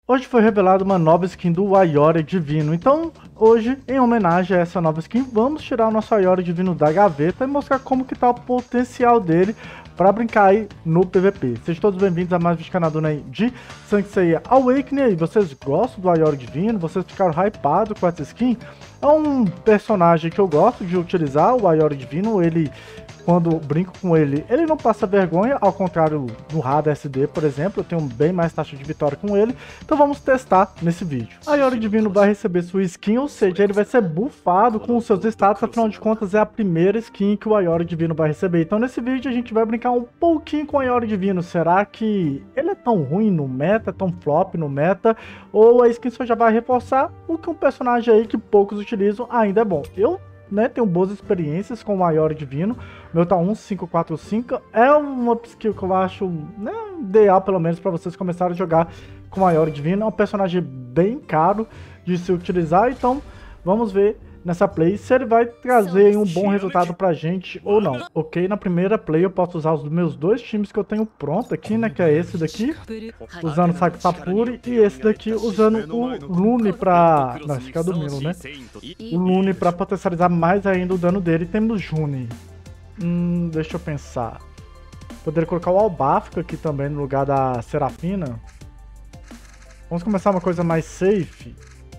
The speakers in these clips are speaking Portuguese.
Hoje foi revelada uma nova skin do Ayori Divino, então hoje, em homenagem a essa nova skin, vamos tirar o nosso Ayori Divino da gaveta e mostrar como que tá o potencial dele para brincar aí no PVP. Sejam todos bem-vindos a mais um vídeo canal aí de Saint Awakening. E vocês gostam do Ayori Divino? Vocês ficaram hypados com essa skin? É um personagem que eu gosto de utilizar, o Ayori Divino. Ele, quando brinco com ele, ele não passa vergonha, ao contrário do Rada SD, por exemplo. Eu tenho bem mais taxa de vitória com ele, então vamos testar nesse vídeo. A Ayori Divino vai receber sua skin, ou seja, ele vai ser buffado com os seus status, afinal de contas é a primeira skin que o Ayori Divino vai receber. Então nesse vídeo a gente vai brincar um pouquinho com o Ayori Divino. Será que ele é tão ruim no meta, tão flop no meta, ou a skin só já vai reforçar o que um personagem aí que poucos utilizam ainda é bom? Eu tenho boas experiências com o Ayori Divino. Meu tá 1545 é uma skill que eu acho ideal, pelo menos, para vocês começarem a jogar com o Ayori Divino. É um personagem bem caro de se utilizar, então vamos ver nessa play se ele vai trazer um bom resultado pra gente ou não. Ok, na primeira play eu posso usar os meus dois times que eu tenho pronto aqui, né, que é esse daqui, usando o Saque Papuri, e esse daqui usando o Lune pra... não, esse aqui é do Milo, né? O Lune pra potencializar mais ainda o dano dele. Temos Juni. Deixa eu pensar. Poderia colocar o Albáfico aqui também no lugar da Serafina. Vamos começar uma coisa mais safe.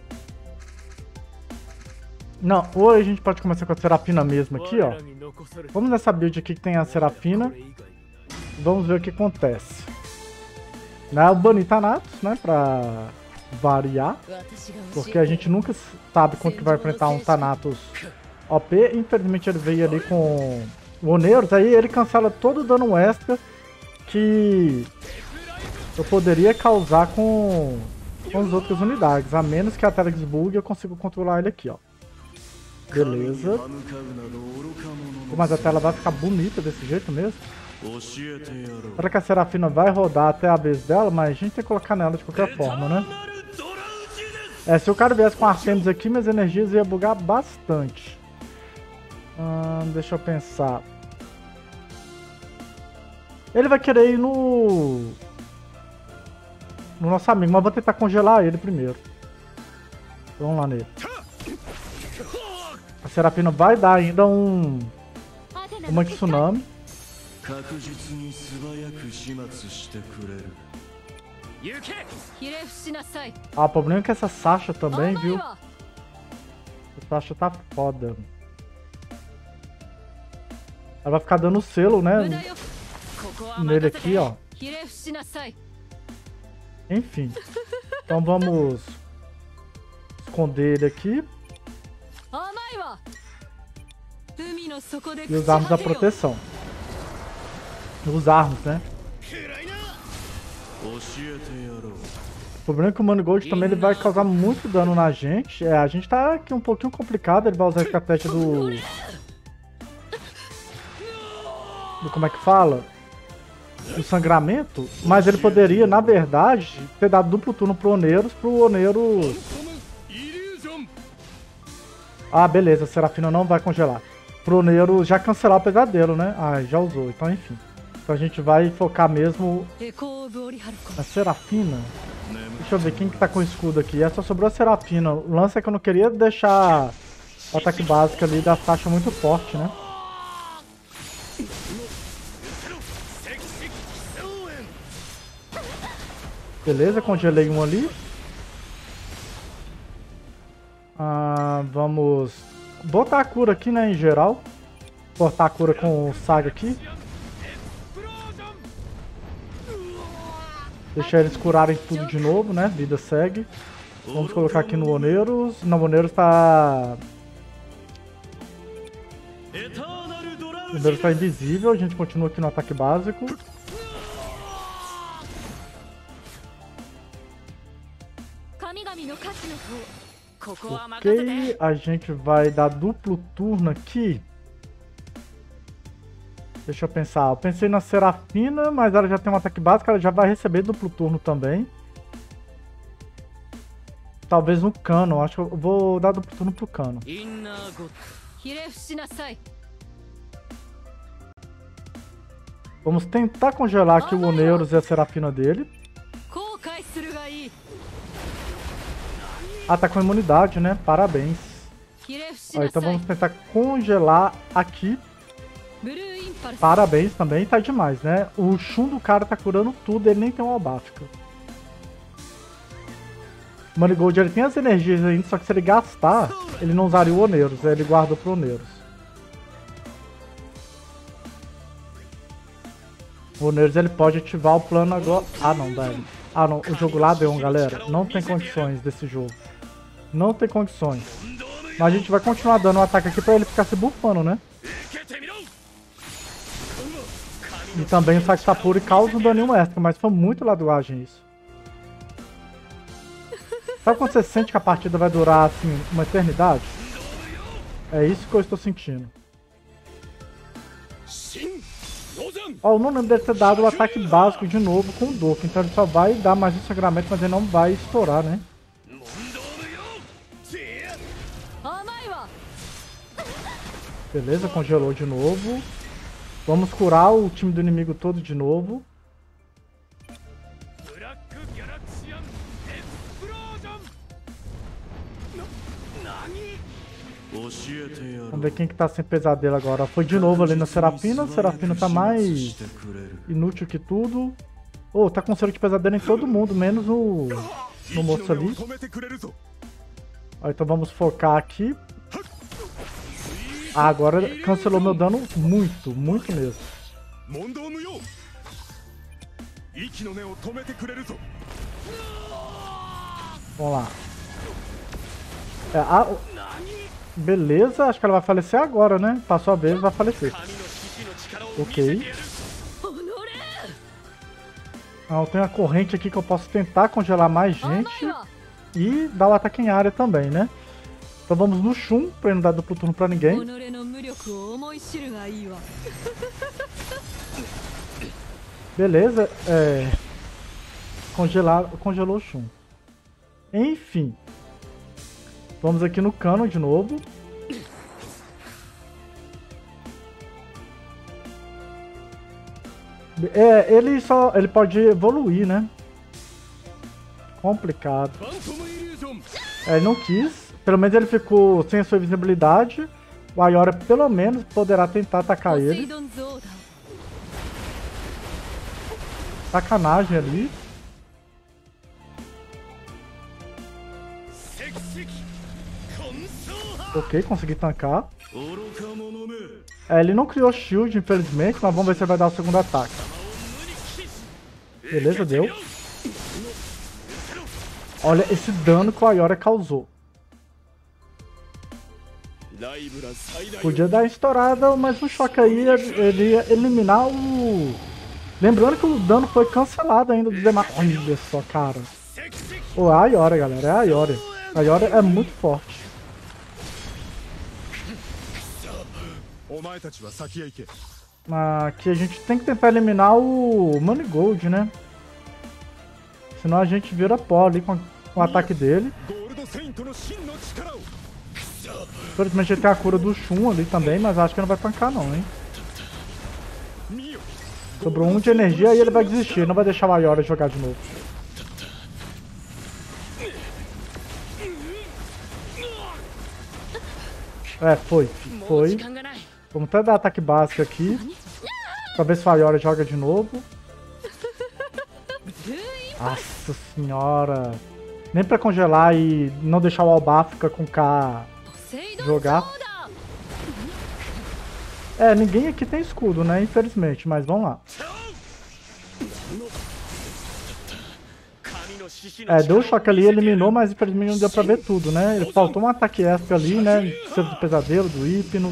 Não, ou a gente pode começar com a Serafina mesmo aqui, ó. Vamos nessa build aqui que tem a Serafina. Vamos ver o que acontece. Eu bani Thanatos, né, pra variar. Porque a gente nunca sabe quando que vai enfrentar um Thanatos OP. Infelizmente ele veio ali com o Oneiros, aí ele cancela todo o dano extra que eu poderia causar com as outras unidades. A menos que a Telex bug, eu consigo controlar ele aqui, ó. Beleza. Mas a tela vai ficar bonita desse jeito mesmo. Será que a Serafina vai rodar até a vez dela? Mas a gente tem que colocar nela de qualquer forma, né? Se o cara viesse com Artemis aqui, minhas energias iam bugar bastante. Deixa eu pensar. Ele vai querer ir no nosso amigo, mas vou tentar congelar ele primeiro. Vamos lá nele. A Serafina vai dar ainda uma tsunami. O problema é que essa Sasha também, viu? Essa Sasha tá foda. Ela vai ficar dando selo, né? Nele aqui, ó. Enfim. Então vamos esconder ele aqui. E usarmos a proteção. Usarmos, né? O problema é que o Manigold também ele vai causar muito dano na gente. A gente tá aqui um pouquinho complicado. Ele vai usar a estratégia do como é que fala? Do sangramento. Mas ele poderia, na verdade, ter dado duplo turno pro Oneiros. Ah, beleza. A Serafina não vai congelar. Pro Oneiros já cancelar o pesadelo, né? Ah, já usou. Então, enfim. Então a gente vai focar mesmo na Serafina. Deixa eu ver quem que tá com o escudo aqui. Só sobrou a Serafina. O lance é que eu não queria deixar o ataque básico ali da Sasha muito forte, né? Beleza, congelei um ali. Vamos botar a cura aqui, né, em geral. Cortar a cura com o Saga aqui. Deixar eles curarem tudo de novo, né? Vida segue. Vamos colocar aqui no Oneiros. Não, o Oneiros tá... O Oneiros tá invisível. A gente continua aqui no ataque básico. Ok, a gente vai dar duplo turno aqui. Deixa eu pensar. Eu pensei na Serafina, mas ela já tem um ataque básico, ela já vai receber duplo turno também. Talvez no Cano, acho que eu vou dar duplo turno pro Cano. Vamos tentar congelar aqui o Oneiros e a Serafina dele. Ah, tá com imunidade, né? Parabéns. Ó, então vamos tentar congelar aqui. Parabéns também, tá demais, né? O Shun do cara tá curando tudo, ele nem tem uma Albáfica. O Manigold ele tem as energias ainda, só que se ele gastar, ele não usaria o Oneiros, ele guarda pro Oneiros. O Oneiros ele pode ativar o plano agora. Ah não, velho. Ah não, o jogo lá deu, galera. Não tem condições desse jogo. Não tem condições. Mas a gente vai continuar dando um ataque aqui pra ele ficar se buffando, né? E também o Saxapuri causa um daninho extra, mas foi muito ladruagem isso. Sabe quando você sente que a partida vai durar, assim, uma eternidade? É isso que eu estou sentindo. Ó, eu não lembro de ter dado o ataque básico de novo com o Doku, então ele só vai dar mais um sangramento, mas ele não vai estourar, né? Beleza, congelou de novo. Vamos curar o time do inimigo todo de novo. Vamos ver quem que tá sem pesadelo agora. Foi de novo ali na Serafina. A Serafina tá mais inútil que tudo. Oh, tá com selo de pesadelo em todo mundo, menos no moço ali. Ó, então vamos focar aqui. Ah, agora cancelou meu dano muito, muito mesmo. Vamos lá. Beleza, acho que ela vai falecer agora, né? Passou a vez, vai falecer. Ok. Eu tenho a corrente aqui que eu posso tentar congelar mais gente. E dar o ataque em área também, né? Então vamos no Shun, pra não dar duplo turno pra ninguém. Beleza, congelou o Shun. Enfim. Vamos aqui no Canon de novo. Ele pode evoluir, né? Complicado. Ele não quis. Pelo menos ele ficou sem a sua visibilidade. O Ayora pelo menos poderá tentar atacar ele. Sacanagem ali. Ok, consegui tancar. Ele não criou shield, infelizmente, mas vamos ver se ele vai dar o segundo ataque. Beleza, deu. Olha esse dano que o Ayora causou. Podia dar estourada, mas o choque aí ele ia eliminar o... Lembrando que o dano foi cancelado ainda do demais. Olha só, cara. É a Ayora, galera. É a Ayora. A Ayora é muito forte. Aqui a gente tem que tentar eliminar o Manigold, né? Senão a gente vira pó ali com o ataque dele. Infelizmente ele tem a cura do Shun ali também, mas acho que não vai tancar não, hein? Sobrou 1 de energia e ele vai desistir, não vai deixar o Ayora jogar de novo. Foi. Vamos até dar ataque básico aqui. Pra ver se o Ayora joga de novo. Nossa senhora. Nem pra congelar e não deixar o Albáfica com K jogar. Ninguém aqui tem escudo, né? Infelizmente, mas vamos lá. Deu o choque ali, eliminou, mas infelizmente não deu pra ver tudo, né? Ele faltou um ataque extra ali, né? Selo do pesadelo, do Hipno.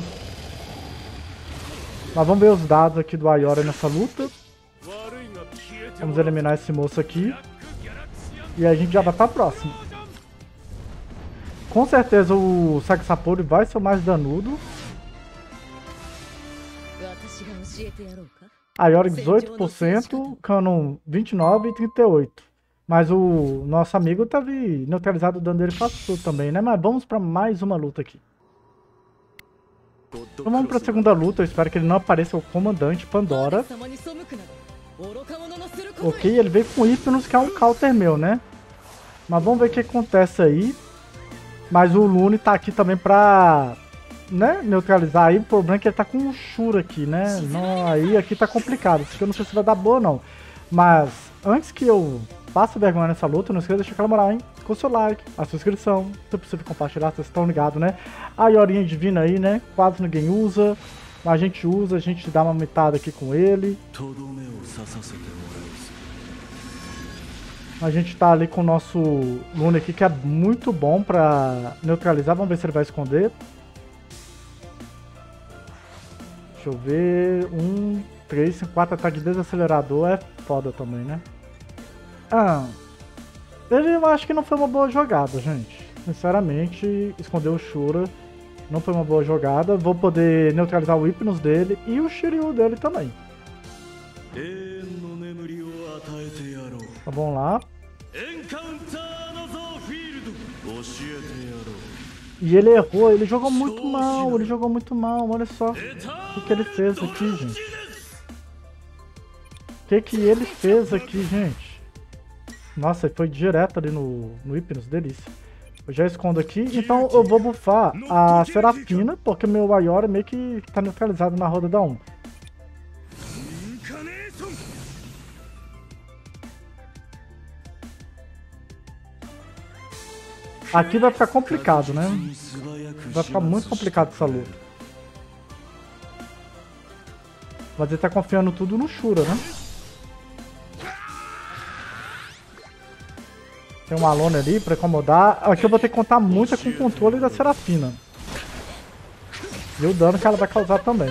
Mas vamos ver os dados aqui do Ayora nessa luta. Vamos eliminar esse moço aqui. E aí a gente já vai pra próxima. Com certeza o Saxapuri vai ser o mais danudo. Ayora 18%, Canon 29% e 38%. Mas o nosso amigo teve neutralizado o dano dele quase tudo também, né? Mas vamos pra mais uma luta aqui. Então vamos pra segunda luta, eu espero que ele não apareça o comandante Pandora. Ok, ele veio com Hipnos, que é um counter meu, né? Mas vamos ver o que acontece aí. Mas o Lune tá aqui também pra, né, neutralizar. Aí o problema é que ele tá com um Shura aqui, né? Não, aí aqui tá complicado. Isso aqui eu não sei se vai dar boa, não. Mas antes que eu passe vergonha nessa luta, não esqueça de deixar aquela moral, hein? Com o seu like, a sua inscrição, se possível compartilhar, vocês estão ligados, né? A Iorinha divina aí, né? Quase ninguém usa. Mas a gente usa, a gente dá uma mitada aqui com ele. A gente tá ali com o nosso Lune aqui, que é muito bom pra neutralizar. Vamos ver se ele vai esconder. Deixa eu ver. 1, 3, 5, 4 ataque de desacelerador é foda também, né? Ele eu acho que não foi uma boa jogada, gente. Sinceramente, esconder o Shura não foi uma boa jogada. Vou poder neutralizar o Hypnos dele e o Shiryu dele também. Tá bom lá. E ele errou, ele jogou muito mal, olha só o que ele fez aqui, gente. O que ele fez aqui, gente? Nossa, ele foi direto ali no Hypnos, delícia. Eu já escondo aqui, então eu vou buffar a Serafina, porque meu Iora meio que tá neutralizado na roda da 1. Aqui vai ficar complicado, né? Vai ficar muito complicado essa luta. Mas ele tá confiando tudo no Shura, né? Tem uma Alone ali pra incomodar. Aqui eu vou ter que contar muito com o controle da Serafina. E o dano que ela vai causar também.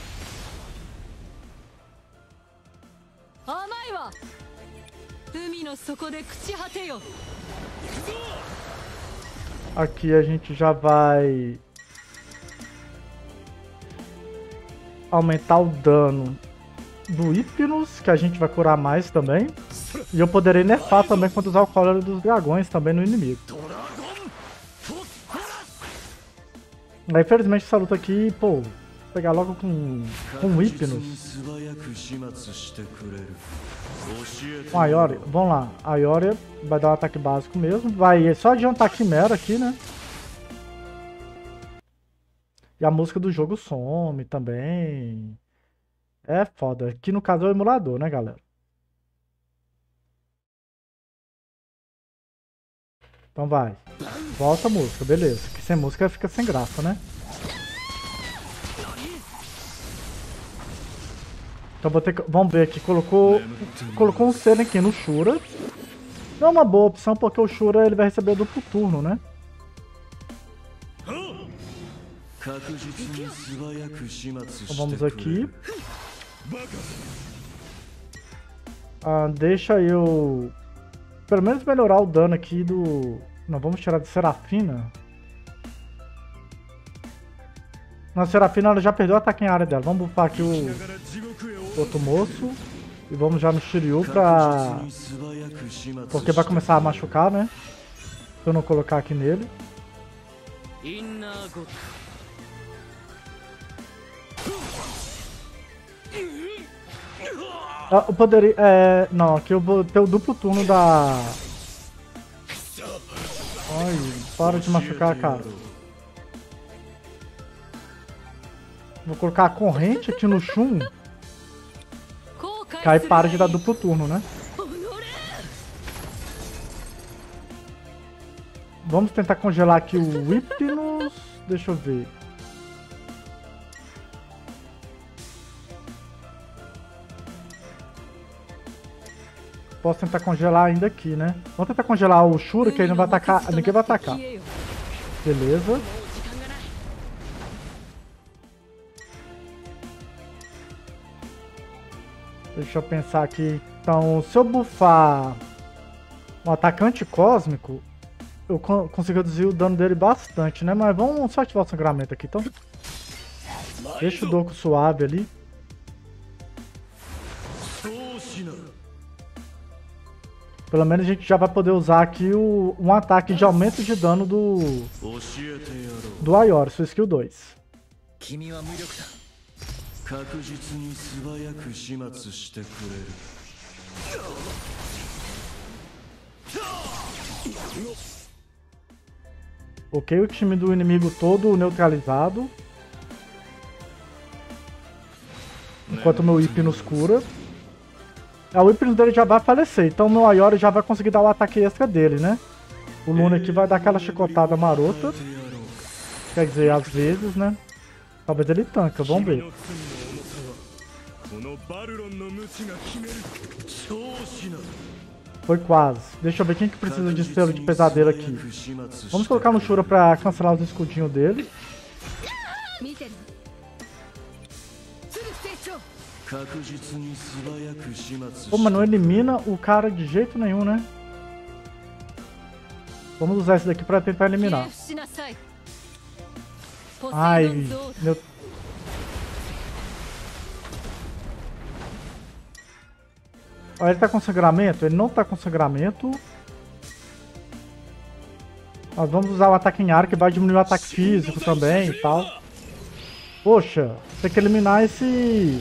Aqui a gente já vai aumentar o dano do Hypnos, que a gente vai curar mais também. E eu poderei nerfar também quando usar o Cólera dos Dragões também no inimigo. Mas infelizmente essa luta aqui, pô, vou pegar logo com Hypnos. Com a Ioria, vamos lá. A Ioria vai dar um ataque básico mesmo. Vai só adiantar a Quimera aqui, né? E a música do jogo some também. É foda. Aqui no caso é o emulador, né, galera? Então vai. Volta a música, beleza. Que sem música fica sem graça, né? Então vou ter que... Vamos ver aqui. Colocou um Seren aqui no Shura. Não é uma boa opção porque o Shura ele vai receber duplo turno, né? Então vamos aqui. Deixa eu... pelo menos melhorar o dano aqui do... Não, vamos tirar de Serafina. Na Serafina ela já perdeu o ataque em área dela. Vamos buffar aqui o outro moço. E vamos já no Shiryu pra... porque vai começar a machucar, né? Se eu não colocar aqui nele. Eu poderia... não, aqui eu vou ter o duplo turno da... Ai, para de machucar, cara. Vou colocar a corrente aqui no Shun. Que aí para de dar duplo turno, né? Vamos tentar congelar aqui o Hypnos. Deixa eu ver. Posso tentar congelar ainda aqui, né? Vamos tentar congelar o Shura, que aí não vai atacar. Ninguém vai atacar. Beleza. Deixa eu pensar aqui. Então, se eu buffar um atacante cósmico, eu consigo reduzir o dano dele bastante, né? Mas vamos só ativar o sangramento aqui, então. Deixa o Doku suave ali. Pelo menos a gente já vai poder usar aqui um ataque de aumento de dano do Iora, sua skill 2. Ok, o time do inimigo todo neutralizado. Enquanto o meu Hypnos cura. O Hypnos dele já vai falecer, então o meu Iori já vai conseguir dar o ataque extra dele, né? O Luna aqui vai dar aquela chicotada marota. Quer dizer, às vezes, né? Talvez ele tanca, vamos ver. Foi quase. Deixa eu ver quem que precisa de selo de pesadelo aqui. Vamos colocar no Shura pra cancelar os escudinhos dele. Pô, mas não elimina o cara de jeito nenhum, né? Vamos usar esse daqui pra tentar eliminar. Ai, meu... Ó, ele tá com sangramento? Ele não tá com sangramento. Nós vamos usar o ataque em área, que vai diminuir o ataque físico também e tal. Poxa, tem que eliminar esse...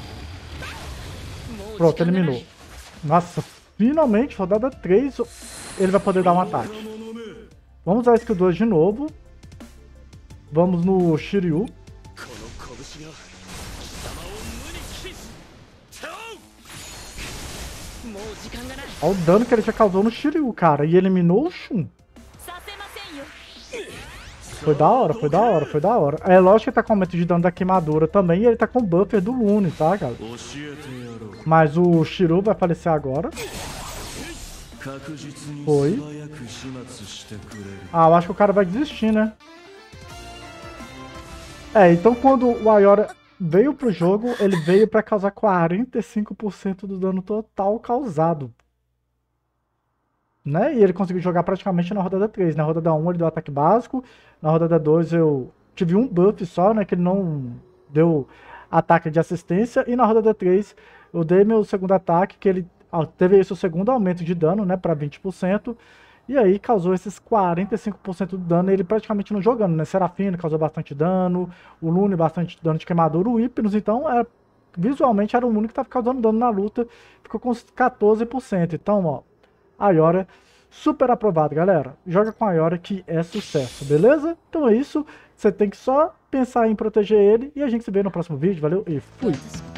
Pronto, eliminou. Nossa, finalmente, rodada 3, ele vai poder dar um ataque. Vamos usar a skill 2 de novo. Vamos no Shiryu. Olha o dano que ele já causou no Shiryu, cara. E eliminou o Shun. Foi da hora, foi da hora, foi da hora. É lógico que ele tá com aumento de dano da queimadura também. E ele tá com o buffer do Lune, tá, galera? Mas o Shiryu vai falecer agora. Foi. Eu acho que o cara vai desistir, né? Então quando o Ayora veio pro jogo, ele veio pra causar 45% do dano total causado. Né? E ele conseguiu jogar praticamente na rodada 3. Na rodada 1 ele deu ataque básico. Na rodada 2 eu tive um buff só, né? Que ele não deu ataque de assistência. E na rodada 3 eu dei meu segundo ataque, que ele teve esse segundo aumento de dano, né? Pra 20%. E aí causou esses 45% do dano, ele praticamente não jogando, né? Serafino causou bastante dano, o Lune bastante dano de queimadura, o Hypnos, então, visualmente era o único que estava causando dano na luta, ficou com 14%. Então, ó, Ayora, super aprovado, galera. Joga com a Ayora que é sucesso, beleza? Então é isso, você tem que só pensar em proteger ele, e a gente se vê no próximo vídeo, valeu e fui!